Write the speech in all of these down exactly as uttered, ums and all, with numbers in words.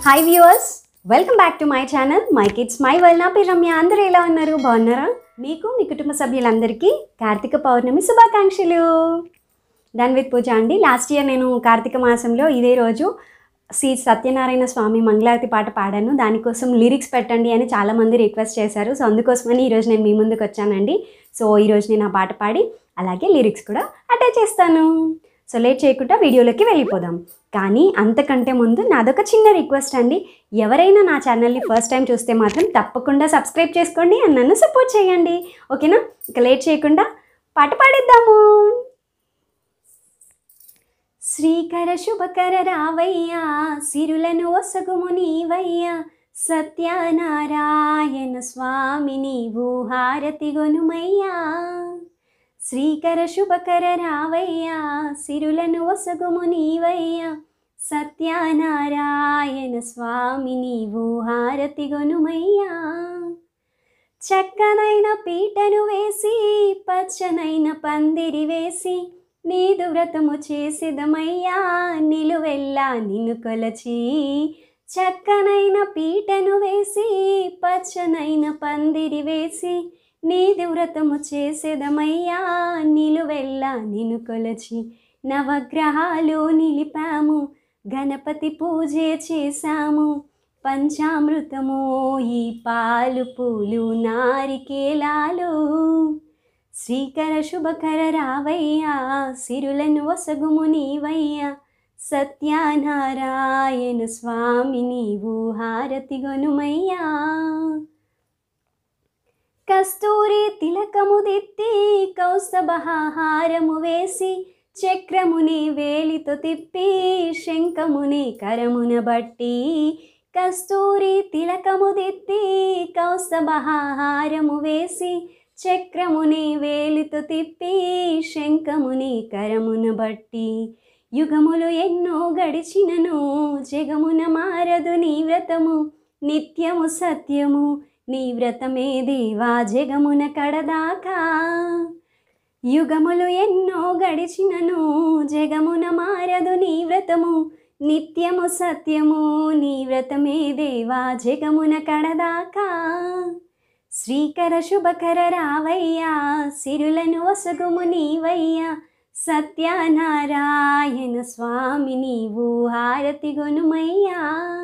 Hi viewers, welcome back to my channel my kids my world. నా పేరు రమ్య. అందరూ ఎలా ఉన్నారు? బాగున్నారా? మీకు మీ కుటుంబ సభ్యులందరికీ కార్తీక పౌర్ణమి శుభాకాంక్షలు. డన్ విత్ పూజ అండి. లాస్ట్ ఇయర్ నేను కార్తీక మాసంలో ఇదే రోజు శ్రీ సత్యనారాయణ స్వామి మంగళారతి పాట పాడాను. దానికోసం లిరిక్స్ పెట్టండి అని చాలామంది రిక్వెస్ట్ చేశారు. సో అందుకోసమని ఈరోజు నేను మీ ముందుకు వచ్చానండి. సో ఈరోజు నేను ఆ పాట పాడి అలాగే లిరిక్స్ కూడా అటాచ్ చేస్తాను. సో లేట్ చేయకుండా వీడియోలోకి వెళ్ళిపోదాం. కానీ అంతకంటే ముందు నాదొక చిన్న రిక్వెస్ట్ అండి. ఎవరైనా నా ఛానల్ని ఫస్ట్ టైం చూస్తే మాత్రం తప్పకుండా సబ్స్క్రైబ్ చేసుకోండి అండ్ నన్ను సపోర్ట్ చేయండి. ఓకేనా? ఇక లేట్ చేయకుండా పాట పాడిద్దాము. శ్రీకర శుభకర రావయ్యా, సిరులను ఒసగుము నీవయ్యా, సత్యనారాయణ స్వామి నీవు హారతి గొనుమయ్యా. శ్రీకర శుభకర రావయ్యా, సిరులను ఒసగుము నీవయ్యా, సత్యనారాయణ స్వామి నీవు హారతి గొనుమయ్యా. చక్కనైన పీటను వేసి పచ్చనైన పందిరి వేసి నీదు వ్రతము చేసిదమయ్యా, నిలువెల్లా నిన్ను కొలచి. చక్కనైన పీటను వేసి పచ్చనైన పందిరి వేసి నీది వ్రతము చేసేదమయ్యా, నిలువెల్లా నిన్ను కొలచి. నవగ్రహాలు నిలిపాము, గణపతి పూజే చేశాము, పంచామృతము ఈ పాలు పూలు నారికేలాలు. శ్రీకర శుభకర రావయ్యా, సిరులను ఒసగుము నీవయ్యా, సత్యనారాయణ స్వామి నీవు హారతి గొనుమయ్యా. కస్తూరి తిలకము దిత్తి కౌస్తభహారము వేసి, చక్రముని వేలితో తిప్పి శంఖముని కరమున బట్టి. కస్తూరి తిలకము దిత్తి కౌస్తభహారము వేసి, చక్రముని వేలితో తిప్పి శంఖముని కరమున బట్టి. యుగములు ఎన్నో గడిచినను జగమున మారదు నీ వ్రతము, నిత్యము సత్యము నీ వ్రతమే దేవా జగమున కడదాకా. యుగములు ఎన్నో గడిచినను జగమున మారదు నీ వ్రతము, నిత్యము సత్యము నీ వ్రతమే దేవా జగమున కడదాకా. శ్రీకర శుభకర రావయ్యా, సిరులను ఒసగుము నీవయ్యా, సత్యనారాయణ స్వామి నీవు హారతి గొనుమయ్యా.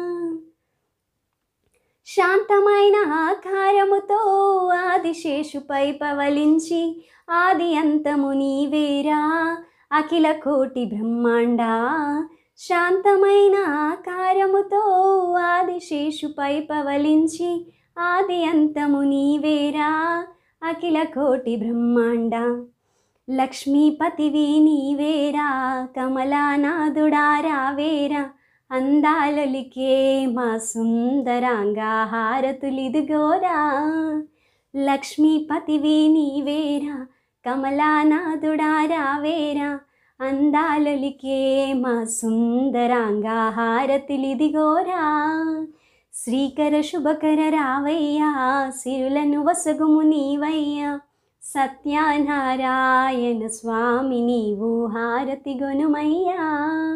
శాంతమైన ఆకారముతో ఆదిశేషుపై పవలించి, ఆది అంతము నీవేరా అఖిల కోటి బ్రహ్మాండ. శాంతమైన ఆకారముతో ఆదిశేషుపై పవలించి, ఆది అంతము నీవేరా అఖిల కోటి బ్రహ్మాండ. లక్ష్మీపతివి నీవేరా, కమలానాథుడా రావేరా, అందాలలికే మా సుందరాంగా హారతులిదుగోరా. లక్ష్మీపతివి నీవేరా, కమలానాథుడా రావేరా, అందాలలికే మా సుందరాంగా హారతులిదిగోరా. శ్రీకర శుభకర రావయ్యా, సిరులను ఒసగుము నీవయ్యా, సత్యనారాయణ స్వామి నీవు హారతి గొనుమయ్యా.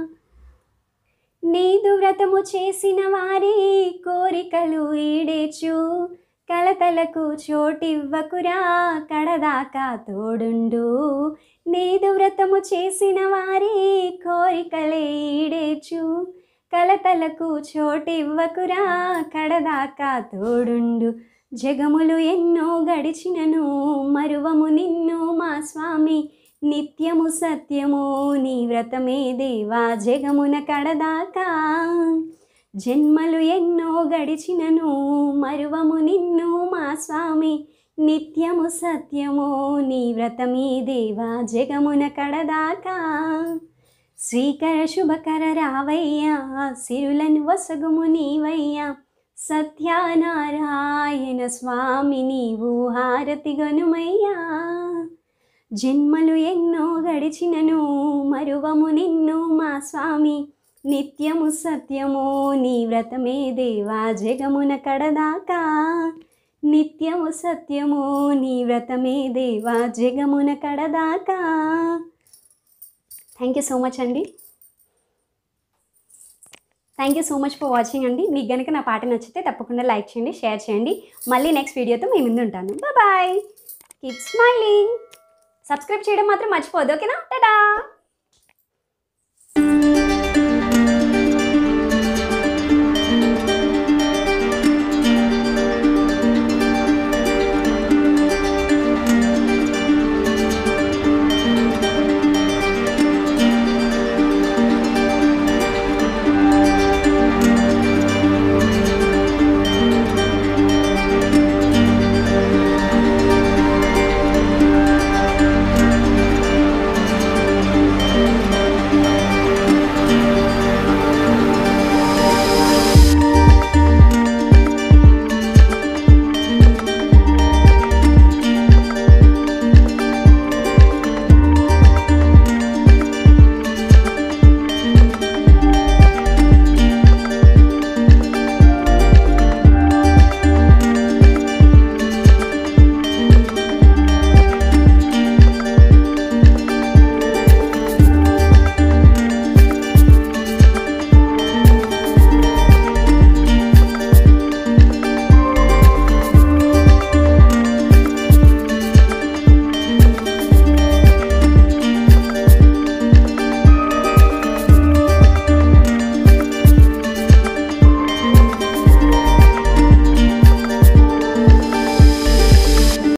నీదు వ్రతము చేసిన వారి కోరికలు ఈడేచు, కలతలకు చోటివ్వకురా కడదాకా తోడుండు. నీదు వ్రతము చేసిన వారి కోరికలే ఈడేచు, కలతలకు చోటివ్వకురా కడదాకా తోడుండు. జగములు ఎన్నో గడిచినను మరువము నిన్ను మా స్వామి, నిత్యము సత్యము నీ వ్రతమే దేవా జగమున కడదాకా. జన్మలు ఎన్నో గడిచినను మరువము నిన్ను మా స్వామి, నిత్యము సత్యము నీ వ్రతమే దేవా జగమున కడదాకా. శ్రీకర శుభకర రావయ్యా, సిరులను ఒసగుము నీవయ్యా, సత్యనారాయణ స్వామి నీవు హారతి గొనుమయ్యా. జన్మలు ఎన్నో గడిచినను మరువము నిన్ను మా స్వామి, నిత్యము సత్యము నీ వ్రతమే దేవా జగమున కడదాకా. నిత్యము సత్యము నీ వ్రతమే దేవా జగమున కడదాకా. థ్యాంక్ యూ సో మచ్ అండి. Thank you so much for watching అండి. మీకు కనుక నా పాట నచ్చితే తప్పకుండా లైక్ చేయండి, షేర్ చేయండి. మళ్ళీ నెక్స్ట్ వీడియోతో మీ ముందు ఉంటాను. Bye bye. Keep smiling. Subscribe చేయడం మాత్రం మర్చిపోదు. ఓకేనా? టాటా.